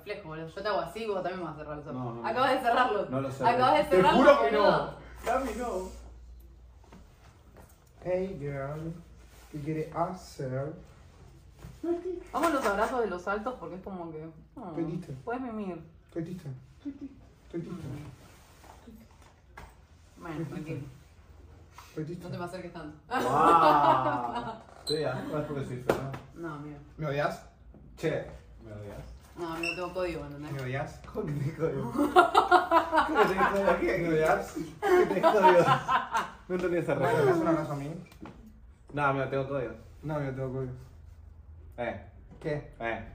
reflejo, boludo. Yo te hago así, vos también me vas a cerrar los ojos. No, no, Acabas de cerrarlos. No lo sé. Acabas de cerrarlos. Te juro que boludo. no. Dami, no. Hey girl, ¿qué quiere hacer? Vamos a los abrazos de los altos porque es como que. Estoy lista. Puedes mimir. Estoy lista. Estoy lista. Bueno, tranquilo. Estoy lista. No te me acerques tanto. ¡Wow! Sí, no es porque soy feo, ¿no? No, amigo. ¿Me odias? Che, ¿me odias? No, amigo, tengo código, ¿entendés? ¿Me odias? ¿Cómo que tenés código? ¿Cómo que tenés código? ¿Qué? ¿Me odias? ¿Qué tenés código? No entendí esa ¿Me das regla. un abrazo a mí? No, amigo, tengo código. No, yo tengo código. Eh, ¿Qué? eh.